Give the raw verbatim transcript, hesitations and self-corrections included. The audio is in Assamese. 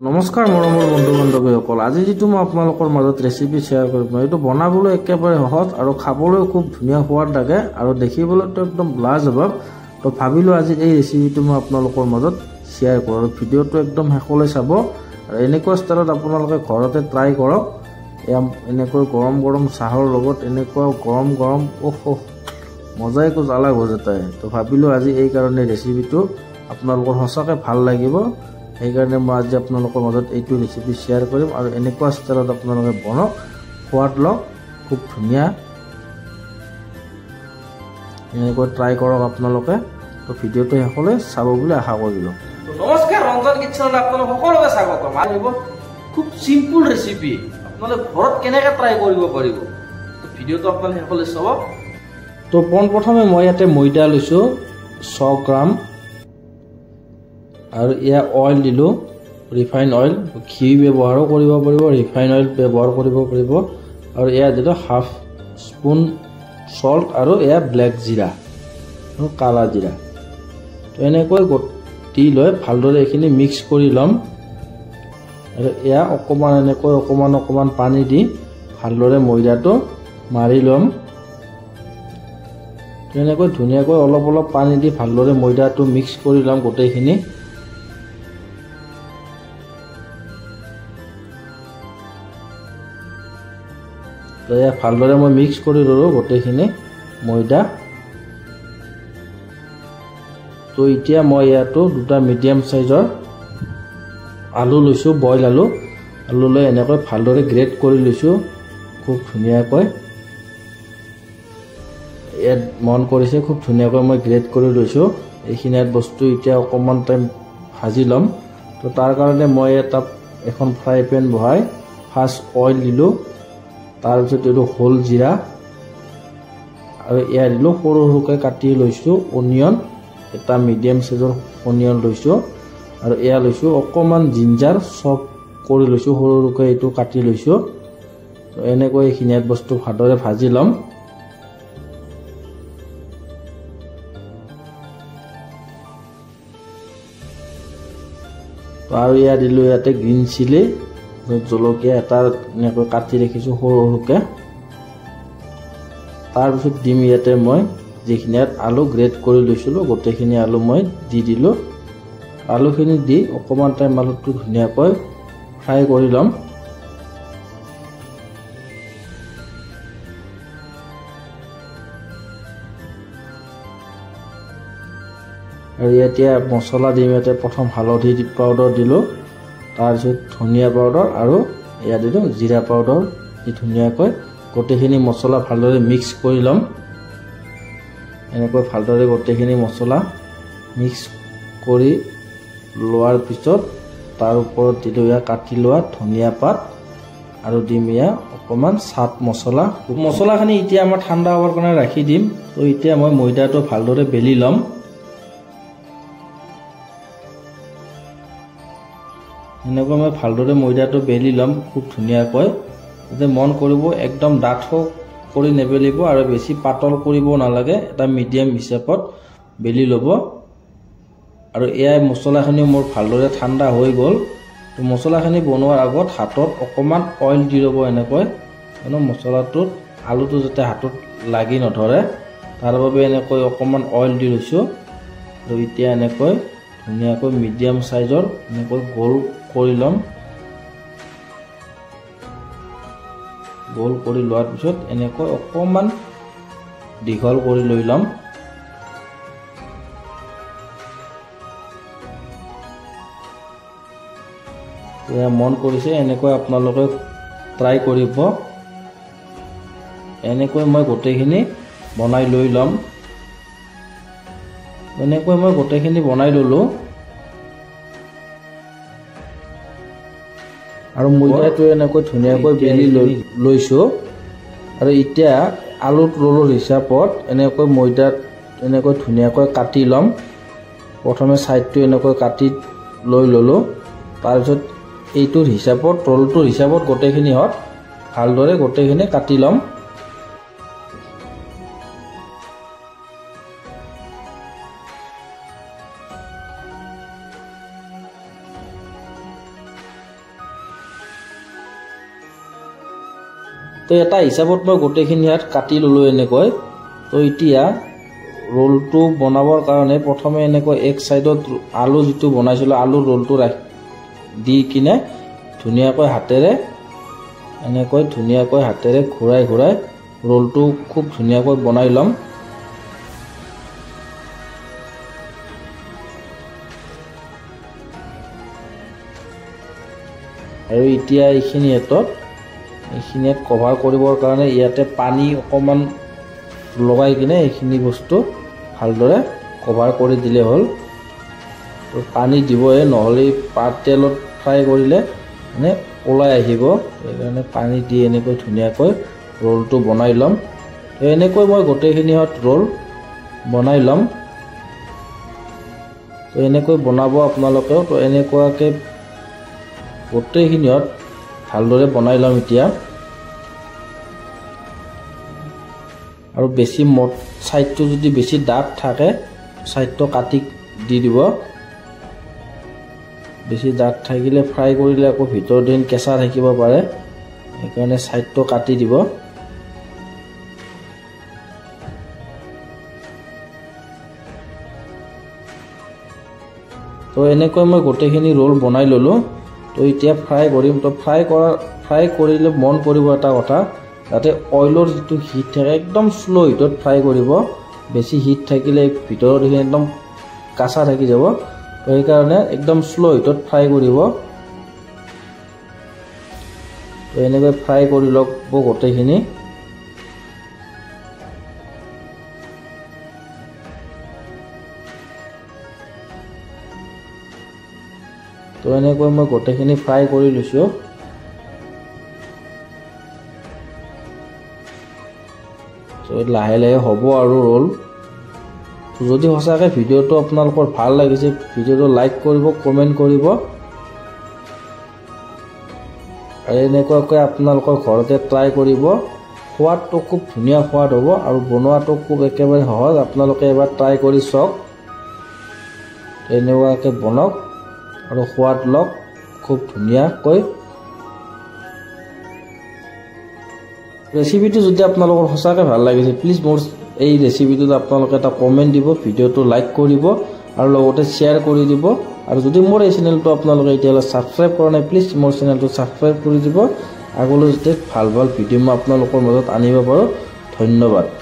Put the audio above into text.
নমস্কাৰ মৰমৰ বন্ধু বান্ধৱীসকল, আজি যেটো মই আপোনালোকৰ মাজত ৰেচিপি শ্বেয়াৰ কৰিম, এইটো বনাবলৈ একেবাৰে সহজ আৰু খাবলৈ খুব ধুনীয়া সোৱাদ লাগে আৰু দেখিবলৈতো একদম লাজবাব। তো ভাবিলোঁ আজি এই ৰেচিপিটো মই আপোনালোকৰ মাজত শ্বেয়াৰ কৰোঁ আৰু ভিডিঅ'টো একদম শেষলৈ চাব আৰু এনেকুৱা ষ্টাইলত আপোনালোকে ঘৰতে ট্ৰাই কৰক। এয়া এনেকৈ গৰম গৰম চাহৰ লগত এনেকুৱা গৰম গৰম ওহ মজাই কুছ আলাগ হৈ যায়। তো ভাবিলোঁ আজি এই কাৰণে ৰেচিপিটো আপোনালোকৰ সঁচাকৈ ভাল লাগিব, সেইকাৰণে মই আজি আপোনালোকৰ মাজত এইটো ৰেচিপি শ্বেয়াৰ কৰিম আৰু এনেকুৱা ষ্টাইলত আপোনালোকে বনাওক, সোৱাদ লওক, খুব ধুনীয়া এনেকৈ ট্ৰাই কৰক আপোনালোকে। তো ভিডিঅ'টো শেষলৈ চাব বুলি আশা কৰিলোঁ। নমস্কাৰ, ৰঞ্জন কিটচেনত আপোনালোক সকলোকে স্বাগতম। আহিব খুব চিম্পুল ৰেচিপি, আপোনালোকে ঘৰত কেনেকৈ ট্ৰাই কৰিব পাৰিব, ভিডিঅ'টো আপোনালোকে শেষলৈ চাব। তো পোনপ্ৰথমে মই ইয়াতে ময়দা লৈছোঁ ছয় গ্ৰাম আৰু এয়া অইল দিলোঁ, ৰিফাইন অইল, ঘি ব্যৱহাৰো কৰিব পাৰিব, ৰিফাইন অইল ব্যৱহাৰ কৰিব পাৰিব আৰু এয়া দিলোঁ হাফ স্পুন চল্ট আৰু এয়া ব্লেক জিৰা আৰু কালা জিৰা। তো এনেকৈ দি লৈ ভালদৰে এইখিনি মিক্স কৰি ল'ম আৰু এয়া অকণমান এনেকৈ অকণমান অকণমান পানী দি ভালদৰে ময়দাটো মাৰি ল'ম। এনেকৈ ধুনীয়াকৈ অলপ অলপ পানী দি ভালদৰে ময়দাটো মিক্স কৰি ল'ম গোটেইখিনি। তো এয়া ভালদৰে মই মিক্স কৰি ল'লোঁ গোটেইখিনি ময়দা। তো এতিয়া মই ইয়াতো দুটা মিডিয়াম চাইজৰ আলু লৈছোঁ, বইল আলু। আলু লৈ এনেকৈ ভালদৰে গ্ৰেট কৰি লৈছোঁ খুব ধুনীয়াকৈ। ইয়াত মন কৰিছে খুব ধুনীয়াকৈ মই গ্ৰেট কৰি লৈছোঁ। এইখিনি বস্তু এতিয়া অকণমান টাইম ভাজি ল'ম। তো তাৰ কাৰণে মই এটা এখন ফ্ৰাই পেন বহাই ফাৰ্ষ্ট অইল দিলোঁ, তাৰপিছত দিলোঁ হোল জিৰা আৰু এয়া দিলোঁ সৰু সৰুকৈ কাটি লৈছোঁ অনিয়ন, এটা মিডিয়াম চাইজৰ অনিয়ন লৈছোঁ আৰু এয়া লৈছোঁ অকণমান জিঞ্জাৰ চপ কৰি লৈছোঁ, সৰু সৰুকৈ এইটো কাটি লৈছোঁ। তো এনেকৈ এইখিনি বস্তু ভালদৰে ভাজি ল'ম। আৰু এয়া দিলোঁ ইয়াতে গ্ৰীণ চিলি, জলকীয়া এটা এনেকৈ কাটি ৰাখিছোঁ সৰু সৰুকৈ। তাৰপিছত দিম ইয়াতে মই যিখিনি ইয়াত আলু গ্ৰেট কৰি লৈছিলোঁ গোটেইখিনি আলু মই দি দিলোঁ। আলুখিনি দি অকণমান টাইম আলুটো ধুনীয়াকৈ ফ্ৰাই কৰি ল'ম। আৰু এতিয়া মছলা দিম, ইয়াতে প্ৰথম হালধি পাউডাৰ দিলোঁ, তাৰপিছত ধনিয়া পাউডাৰ আৰু এয়া দিলোঁ জিৰা পাউডাৰ দি ধুনীয়াকৈ গোটেইখিনি মছলা ভালদৰে মিক্স কৰি ল'ম। এনেকৈ ভালদৰে গোটেইখিনি মছলা মিক্স কৰি লোৱাৰ পিছত তাৰ ওপৰত দিলোঁ এয়া কাটি লোৱা ধনিয়া পাত আৰু দিম এয়া অকণমান চাট মছলা। মছলাখিনি এতিয়া আমাৰ ঠাণ্ডা হোৱাৰ কাৰণে ৰাখি দিম। তো এতিয়া মই ময়দাটো ভালদৰে বেলি ল'ম। এনেকৈ মই ভালদৰে ময়দাটো বেলি ল'ম খুব ধুনীয়াকৈ। যাতে মন কৰিব একদম ডাঠ কৰি নেবেলিব আৰু বেছি পাতল কৰিব নালাগে, এটা মিডিয়াম হিচাপত বেলি ল'ব। আৰু এয়াই মছলাখিনি মোৰ ভালদৰে ঠাণ্ডা হৈ গ'ল। তো মছলাখিনি বনোৱাৰ আগত হাতত অকণমান অইল দি ল'ব এনেকৈ, কিয়নো মছলাটোত আলুটো যাতে হাতত লাগি নধৰে তাৰ বাবে এনেকৈ অকণমান অইল দি লৈছোঁ। আৰু এতিয়া এনেকৈ ধুনীয়াকৈ মিডিয়াম চাইজৰ এনেকৈ গোল কৰি ল'ম। গোল কৰি লোৱাৰ পিছত এনেকৈ অকণমান দীঘল কৰি লৈ ল'ম। মন কৰিছে এনেকৈ আপোনালোকে ট্ৰাই কৰিব। এনেকৈ মই গোটেইখিনি বনাই লৈ ল'ম। এনেকৈ মই গোটেইখিনি বনাই ল'লোঁ আৰু ময়দাটো এনেকৈ ধুনীয়াকৈ বেলি লৈ লৈছোঁ। আৰু এতিয়া আলুত ৰোলৰ হিচাপত এনেকৈ ময়দাত এনেকৈ ধুনীয়াকৈ কাটি ল'ম। প্ৰথমে ছাইডটো এনেকৈ কাটি লৈ ল'লোঁ, তাৰপিছত এইটোৰ হিচাপত ৰোলটোৰ হিচাপত গোটেইখিনি হত ভালদৰে গোটেইখিনি কাটি ল'ম। তো এটা হিচাপত মই গোটেইখিনি ইয়াত কাটি ল'লোঁ এনেকৈ। তো এতিয়া ৰোলটো বনাবৰ কাৰণে প্ৰথমে এনেকৈ এক চাইডত আলু যিটো বনাইছিলোঁ আলু ৰোলটো ৰাখি দি কিনে ধুনীয়াকৈ হাতেৰে এনেকৈ ধুনীয়াকৈ হাতেৰে ঘূৰাই ঘূৰাই ৰোলটো খুব ধুনীয়াকৈ বনাই ল'ম। আৰু এতিয়া এইখিনি এটত এইখিনিত কভাৰ কৰিবৰ কাৰণে ইয়াতে পানী অকণমান লগাই কিনে এইখিনি বস্তু ভালদৰে কভাৰ কৰি দিলে হ'ল। পানী দিবই, নহ'লে পাত তেলত ফ্ৰাই কৰিলে মানে ওলাই আহিব, সেইকাৰণে পানী দি এনেকৈ ধুনীয়াকৈ ৰোলটো বনাই ল'ম। তো এনেকৈ মই গোটেইখিনিত ৰোল বনাই ল'ম। তো এনেকৈ বনাব আপোনালোকেও। তো এনেকুৱাকৈ গোটেইখিনিত ভালদৰে বনাই ল'ম এতিয়া। আৰু বেছি মট ছাইডটো যদি বেছি ডাঠ থাকে ছাইডটো কাটি দি দিব। বেছি ডাঠ থাকিলে ফ্ৰাই কৰিলে আকৌ ভিতৰ দিন কেঁচা থাকিব পাৰে, সেইকাৰণে ছাইডটো কাটি দিব। তো এনেকৈ মই গোটেইখিনি ৰোল বনাই ল'লোঁ। তো এতিয়া ফ্ৰাই কৰিম। তো ফ্ৰাই কৰা ফ্ৰাই কৰিলে মন কৰিব এটা কথা, যাতে অইলৰ যিটো হিট থাকে একদম শ্ল' হিটত ফ্ৰাই কৰিব। বেছি হিট থাকিলে ভিতৰত এইখিনি একদম কাঁচা থাকি যাব। তো সেইকাৰণে একদম শ্ল' হিটত ফ্ৰাই কৰিব। তো এনেকৈ ফ্ৰাই কৰি ল'ব গোটেইখিনি। তো এনেকৈ মই গোটেইখিনি ফ্ৰাই কৰি লৈছোঁ। তো লাহে লাহে হ'ব আৰু ৰোল। যদি সঁচাকৈ ভিডিঅ'টো আপোনালোকৰ ভাল লাগিছে, ভিডিঅ'টো লাইক কৰিব, কমেণ্ট কৰিব। আৰু এনেকুৱাকৈ আপোনালোকৰ ঘৰতে ট্ৰাই কৰিব। সোৱাদটো খুব ধুনীয়া সোৱাদ হ'ব আৰু বনোৱাটো খুব একেবাৰে সহজ। আপোনালোকে এবাৰ ট্ৰাই কৰি চাওক। এনেকুৱাকৈ বনাওক আৰু সোৱাদ লওক খুব ধুনীয়াকৈ। ৰেচিপিটো যদি আপোনালোকৰ সঁচাকৈ ভাল লাগিছে, প্লিজ মোৰ এই ৰেচিপিটোত আপোনালোকে এটা কমেণ্ট দিব, ভিডিঅ'টো লাইক কৰিব আৰু লগতে শ্বেয়াৰ কৰি দিব। আৰু যদি মোৰ এই চেনেলটো আপোনালোকে এতিয়ালৈ ছাবস্ক্ৰাইব কৰা নাই, প্লিজ মোৰ চেনেলটো ছাবস্ক্ৰাইব কৰি দিব। আগলৈ যাতে ভাল ভাল ভিডিঅ' মই আপোনালোকৰ মাজত আনিব পাৰোঁ। ধন্যবাদ।